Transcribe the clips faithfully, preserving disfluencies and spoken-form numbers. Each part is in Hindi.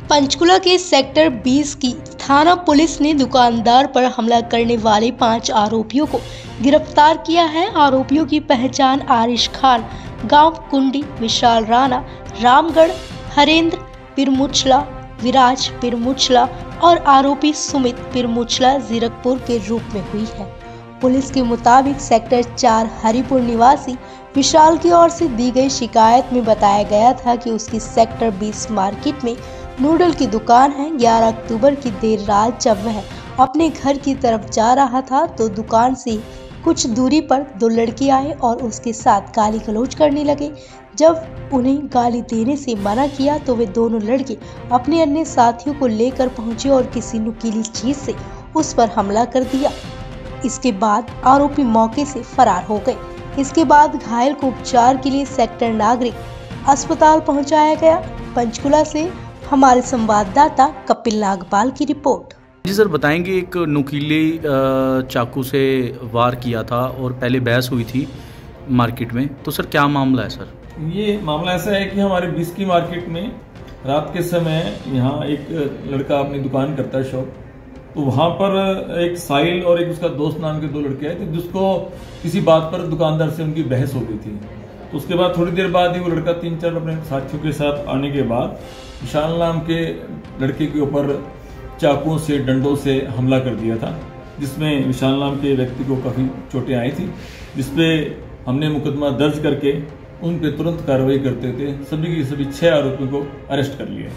पंचकुला के सेक्टर बीस की थाना पुलिस ने दुकानदार पर हमला करने वाले पांच आरोपियों को गिरफ्तार किया है। आरोपियों की पहचान आरिश खान, गांव कुंडी, विशाल राणा, रामगढ़, हरेंद्र पिरमुचला, विराज पिरमुचला और आरोपी सुमित पिरमुचला जीरकपुर के रूप में हुई है। पुलिस के मुताबिक सेक्टर चार हरिपुर निवासी विशाल की ओर से दी गई शिकायत में बताया गया था कि उसकी सेक्टर बीस मार्केट में नूडल की दुकान है। ग्यारह अक्टूबर की देर रात जब वह अपने घर की तरफ जा रहा था तो दुकान से कुछ दूरी पर दो लड़के आए और उसके साथ गाली गलौज करने लगे। जब उन्हें गाली देने से मना किया तो वे दोनों लड़के अपने अन्य साथियों को लेकर पहुंचे और किसी नुकीली चीज से उस पर हमला कर दिया। इसके बाद आरोपी मौके से फरार हो गए। इसके बाद घायल को उपचार के लिए सेक्टर नागरिक अस्पताल पहुंचाया गया। पंचकुला से हमारे संवाददाता कपिल नागपाल की रिपोर्ट। जी सर, बताएंगे एक नुकीले चाकू से वार किया था और पहले बहस हुई थी मार्केट में, तो सर क्या मामला है सर? ये मामला ऐसा है कि हमारे बीस की मार्केट में रात के समय यहाँ एक लड़का अपनी दुकान करता है शॉप, तो वहाँ पर एक साहिल और एक उसका दोस्त नाम के दो लड़के आए थे जिसको किसी बात पर दुकानदार से उनकी बहस हो गई थी। तो उसके बाद थोड़ी देर बाद ही वो लड़का तीन चार अपने साथियों के साथ आने के बाद विशाल नाम के लड़के के ऊपर चाकुओं से डंडों से हमला कर दिया था, जिसमें विशाल नाम के व्यक्ति को काफ़ी चोटें आई थी, जिसपे हमने मुकदमा दर्ज करके उन पे तुरंत कार्रवाई करते थे सभी की सभी छह आरोपियों को अरेस्ट कर लिया।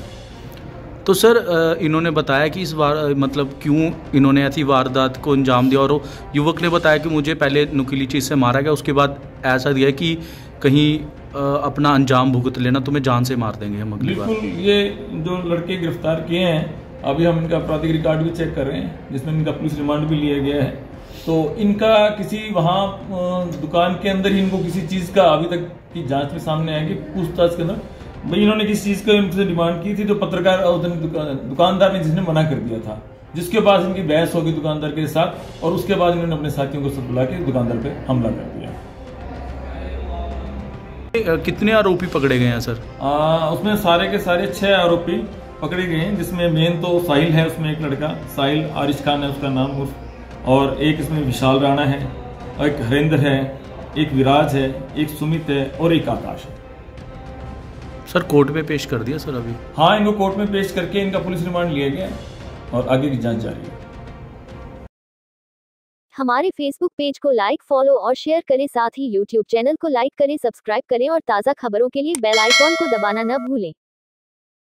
तो सर इन्होंने बताया कि इस वार मतलब क्यों इन्होंने ऐसी वारदात को अंजाम दिया, और युवक ने बताया कि मुझे पहले नुकीली चीज़ से मारा गया, उसके बाद ऐसा दिया कि कहीं अपना अंजाम भुगत लेना, तुम्हें जान से मार देंगे हम अगली बार। बिल्कुल, ये जो लड़के गिरफ्तार किए हैं अभी हम इनका आपराधिक रिकॉर्ड भी चेक कर रहे हैं, जिसमें इनका पुलिस रिमांड भी लिया गया है। तो इनका किसी वहाँ दुकान के अंदर ही इनको किसी चीज़ का अभी तक की जांच में सामने आया कि पूछताछ के अंदर भाई इन्होंने किसी चीज़ का इनसे डिमांड की थी, जो पत्रकार और दुकानदार ने जिसने मना कर दिया था, जिसके बाद इनकी बहस होगी दुकानदार के साथ और उसके बाद इन्होंने अपने साथियों को सब बुला के दुकानदार पे हमला कर दिया। कितने आरोपी पकड़े गए हैं सर? आ, उसमें सारे के सारे छह आरोपी पकड़े गए हैं, जिसमें मेन तो साहिल है, उसमें एक लड़का साहिल आरिश खान है उसका नाम उर्फ, और एक इसमें विशाल राणा है, एक हरेंद्र है, एक विराज है, एक सुमित है और एक आकाश है। सर कोर्ट में पेश कर दिया सर अभी? हाँ, इनको कोर्ट में पेश करके इनका पुलिस रिमांड लिया गया और आगे की जांच जारी है। हमारे फेसबुक पेज को लाइक, फॉलो और शेयर करें, साथ ही यूट्यूब चैनल को लाइक करें, सब्सक्राइब करें और ताज़ा खबरों के लिए बेल आइकॉन को दबाना न भूलें।